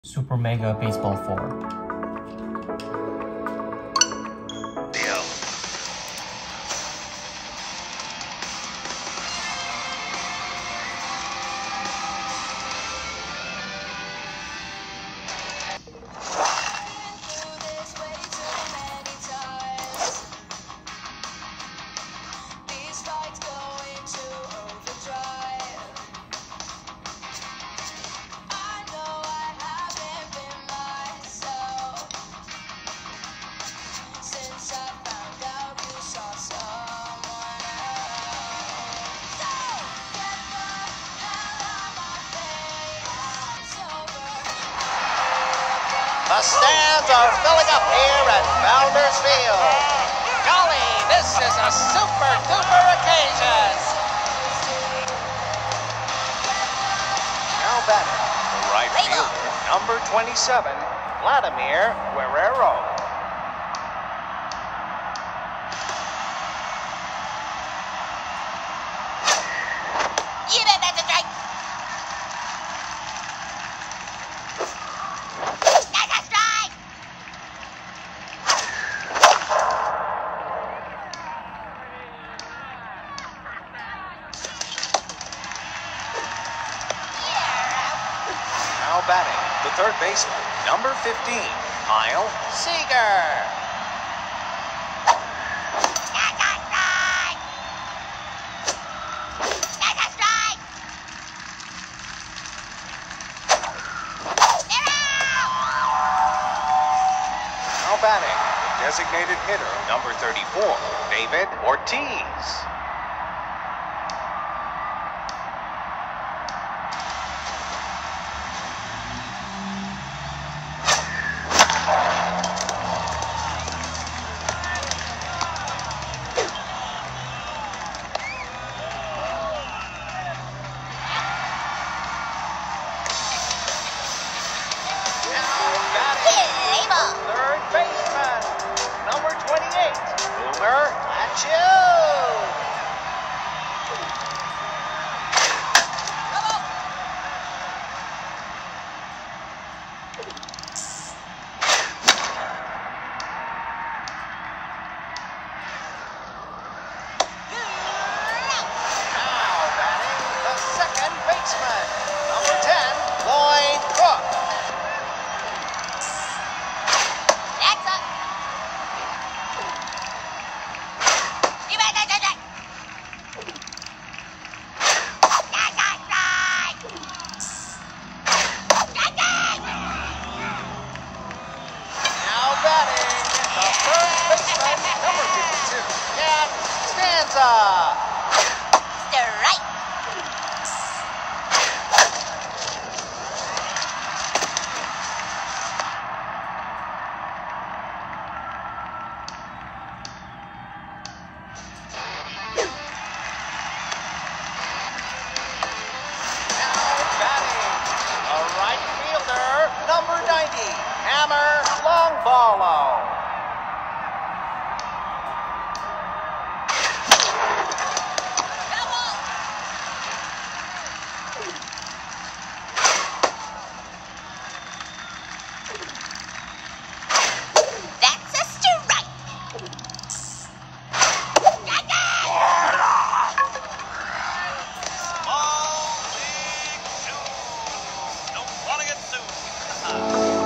Super Mega Baseball 4. The stands are filling up here at Founders Field. Golly, this is a super duper occasion. Now batting, the right fielder, number 27, Vladimir Guerrero. You bet that's a strike. Now batting, the third baseman, number 15, Kyle Seager. That's a strike. That's a strike. They're out. Now batting, the designated hitter, number 34, David Ortiz. Third baseman, number 28, Boomer Lachu. Now batting, the second baseman, number 10, Lloyd Cook. That's up. You bet that's a strike. That's a strike. Strike. Now batting, the first baseman, number 52, Cat Stanza. Strike. Now batting, the right fielder, number 90, Hammer Longballo. That's a strike. Don't want to get sued.